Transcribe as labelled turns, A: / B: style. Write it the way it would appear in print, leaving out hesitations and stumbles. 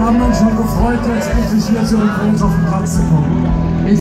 A: haben uns schon gefreut, jetzt endlich hier zu uns auf den Platz zu kommen.